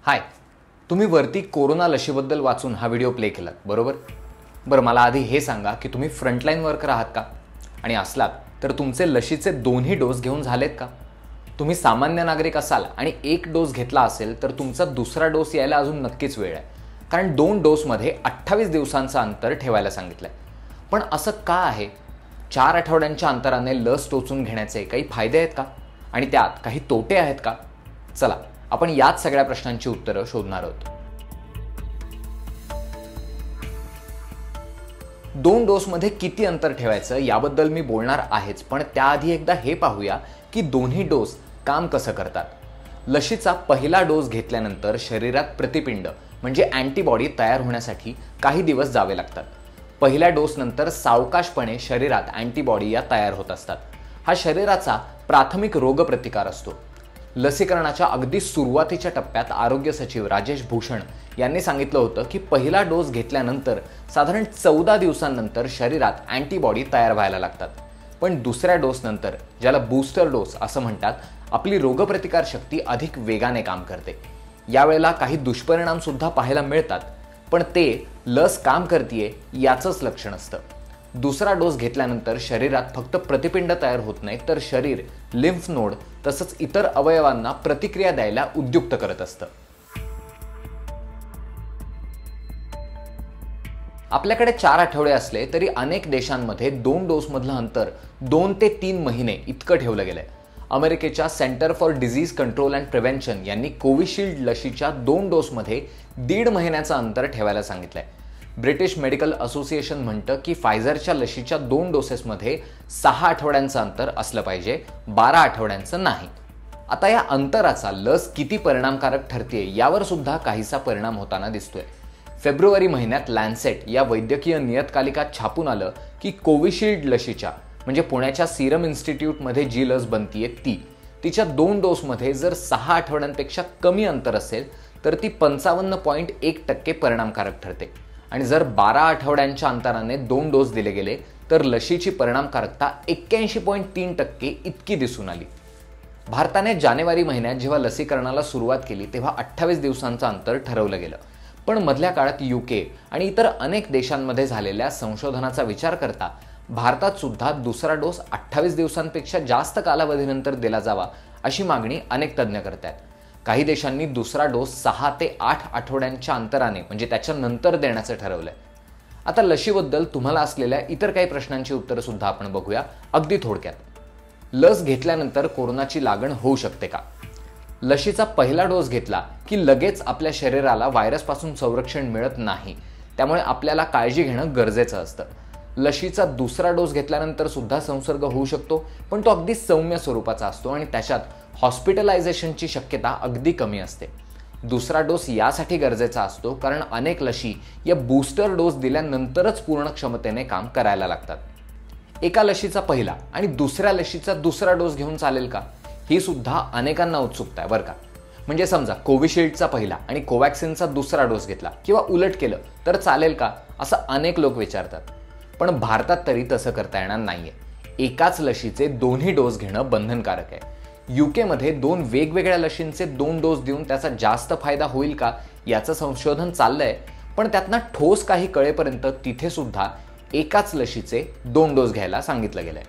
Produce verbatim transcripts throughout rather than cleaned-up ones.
हाय, तुम्ही वरती कोरोना लशीबद्दल वाचून हा व्हिडिओ प्ले केलात, बरोबर? बरं, मला आधी हे सांगा की तुम्ही फ्रंटलाईन वर्कर आहात का? आणि असलात तर तुमचे लशीचे दोन्ही डोस घेऊन झालेत का? तुम्ही सामान्य नागरिक असाल आणि एक डोस घेतला असेल तर तुमचा दुसरा डोस यायला अजून नक्कीच वेळ आहे, कारण दोन डोसमध्ये अठ्ठावीस दिवसांचं अंतर ठेवायला सांगितलंय. पण असं का आहे? चार आठवड्यांच्या अंतराने लस टोचून घेण्याचे काही फायदे आहेत का? आणि त्यात काही तोटे आहेत का? चला, आपण याच सगळ्या प्रश्नांची उत्तरं शोधणार आहोत. दोन डोसमध्ये किती अंतर ठेवायचं याबद्दल मी बोलणार आहेच, पण त्याआधी एकदा हे पाहूया की दोन्ही डोस काम कसं करतात. लशीचा पहिला डोस घेतल्यानंतर शरीरात प्रतिपिंड म्हणजे अँटीबॉडी तयार होण्यासाठी काही दिवस जावे लागतात. पहिल्या डोस नंतर सावकाशपणे शरीरात अँटीबॉडी या तयार होत असतात. हा शरीराचा प्राथमिक रोगप्रतिकार असतो. लसीकरणाच्या अगदी सुरुवातीच्या टप्प्यात आरोग्य सचिव राजेश भूषण यांनी सांगितलं होतं की पहिला डोस घेतल्यानंतर साधारण चौदा दिवसांनंतर शरीरात अँटीबॉडी तयार व्हायला लागतात. पण दुसऱ्या डोस नंतर, ज्याला बूस्टर डोस असं म्हणतात, आपली रोगप्रतिकार शक्ती अधिक वेगाने काम करते. यावेळेला काही दुष्परिणाम सुद्धा पाहायला मिळतात, पण ते लस काम करतीये याचंच लक्षण असतं. दुसरा डोस घेतल्यानंतर शरीरात फक्त प्रतिपिंड तयार होत नाही, तर शरीर लिम्फ नोड तसंच इतर अवयवांना प्रतिक्रिया द्यायला उद्युक्त करत असतं. आपल्याकडे चार आठवडे असले तरी अनेक देशांमध्ये दोन डोस मधलं अंतर दोन ते तीन महिने इतकं ठेवलं गेलंय. अमेरिकेच्या centre for disease control and prevention यांनी कोविशिल्ड लशीच्या दोन डोसमध्ये दीड महिन्याचं अंतर ठेवायला सांगितलंय. ब्रिटिश मेडिकल असोसिएशन म्हणतं की फायझरच्या लशीच्या दोन डोसेसमध्ये सहा आठवड्यांचं अंतर असलं पाहिजे, बारा आठवड्यांचं नाही. आता या अंतराचा लस किती परिणामकारक ठरते यावर सुद्धा काहीसा परिणाम होताना दिसतोय. फेब्रुवारी महिन्यात लॅन्सेट या वैद्यकीय नियतकालिकात छापून आलं की कोविशिल्ड लशीच्या म्हणजे पुण्याच्या सिरम इन्स्टिट्यूटमध्ये जी लस बनतीये ती तिच्या दोन डोसमध्ये जर सहा आठवड्यांपेक्षा कमी अंतर असेल तर ती पंचावन्न पॉईंट एक टक्के परिणामकारक ठरते. आणि जर बारा आठवड्यांच्या अंतराने दोन डोस दिले गेले तर लशीची परिणामकारकता एक्क्याऐंशी पॉईंट तीन टक्के इतकी दिसून आली. भारताने जानेवारी महिन्यात जेव्हा लसीकरणाला सुरुवात केली तेव्हा अठ्ठावीस दिवसांचं अंतर ठरवलं गेलं. पण मधल्या काळात युके आणि इतर अनेक देशांमध्ये झालेल्या संशोधनाचा विचार करता भारतात सुद्धा दुसरा डोस अठ्ठावीस दिवसांपेक्षा जास्त कालावधीनंतर दिला जावा अशी मागणी अनेक तज्ज्ञ करतात. काही देशांनी दुसरा डोस सहा ते आठ आठवड्यांच्या अंतराने म्हणजे त्याच्या नंतर देण्याचं ठरवलंय. आता लशीबद्दल तुम्हाला असलेल्या इतर काही प्रश्नांची उत्तरं सुद्धा आपण बघूया अगदी थोडक्यात. लस घेतल्यानंतर कोरोनाची लागण होऊ शकते का? लशीचा पहिला डोस घेतला की लगेच आपल्या शरीराला व्हायरसपासून संरक्षण मिळत नाही, त्यामुळे आपल्याला काळजी घेणं गरजेचं असतं. लशीचा दुसरा डोस घेतल्यानंतर सुद्धा संसर्ग होऊ शकतो, पण तो अगदी सौम्य स्वरूपाचा असतो आणि त्याच्यात हॉस्पिटलायझेशनची शक्यता अगदी कमी असते. दुसरा डोस यासाठी गरजेचा असतो कारण अनेक लशी या बूस्टर डोस दिल्यानंतरच पूर्ण क्षमतेने काम करायला लागतात. एका लशीचा पहिला आणि दुसऱ्या लशीचा दुसरा डोस घेऊन चालेल का, ही सुद्धा अनेकांना उत्सुकता आहे बरं का. म्हणजे समजा कोविशिल्डचा पहिला आणि कोवॅक्सिनचा दुसरा डोस घेतला किंवा उलट केलं तर चालेल का, असं अनेक लोक विचारतात. पण भारतात तरी तसं करता येणार नाहीये. एकाच लशीचे दोन्ही डोस घेणं बंधनकारक आहे. युकेमध्ये दोन वेगवेगळ्या लशींचे दोन डोस देऊन त्याचा जास्त फायदा होईल का याचं संशोधन चाललंय, पण त्यातनं ठोस काही कळेपर्यंत तिथे सुद्धा एकाच लशीचे दोन डोस घ्यायला सांगितलं गेलंय.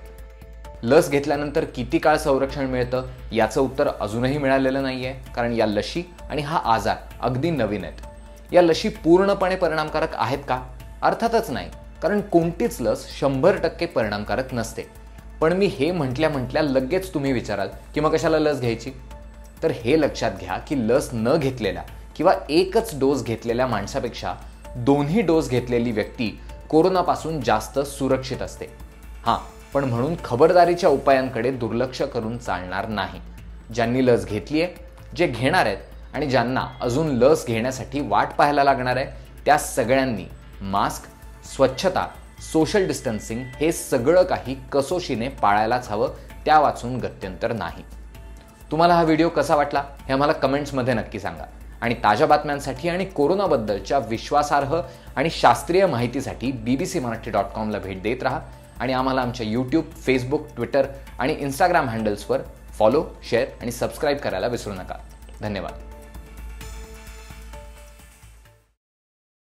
लस घेतल्यानंतर किती काळ संरक्षण मिळतं याचं उत्तर अजूनही मिळालेलं नाहीये, कारण या लशी आणि हा आजार अगदी नवीन आहेत. या लशी पूर्णपणे परिणामकारक आहेत का? अर्थातच नाही, कारण कोणतीच लस शंभर टक्के परिणामकारक नसते. पण मी हे म्हटल्या म्हटल्या लगेच तुम्ही विचाराल की मग कशाला लस घ्यायची? तर हे लक्षात घ्या की लस न घेतलेल्या किंवा एकच डोस घेतलेल्या माणसापेक्षा दोन्ही डोस घेतलेली व्यक्ती कोरोनापासून जास्त सुरक्षित असते. हां, पण म्हणून खबरदारीच्या उपायांकडे दुर्लक्ष करून चालणार नाही. ज्यांनी लस घेतली आहे, जे घेणार आहेत आणि ज्यांना अजून लस घेण्यासाठी वाट पाहायला लागणार आहे त्या सगळ्यांनी मास्क, स्वच्छता, सोशल डिस्टन्सिंग हे सगळं काही कसोशीने पाळायलाच हवं, त्या वाचून गत्यंतर नाही. तुम्हाला हा व्हिडिओ कसा वाटला हे आम्हाला कमेंट्समध्ये नक्की सांगा. आणि ताज्या बातम्यांसाठी आणि कोरोनाबद्दलच्या विश्वासार्ह आणि शास्त्रीय माहितीसाठी बीबीसी मराठी डॉट कॉमला भेट देत राहा आणि आम्हाला आमच्या यूट्यूब, फेसबुक, ट्विटर आणि इंस्टाग्राम हँडल्सवर फॉलो, शेअर आणि सबस्क्राईब करायला विसरू नका. धन्यवाद.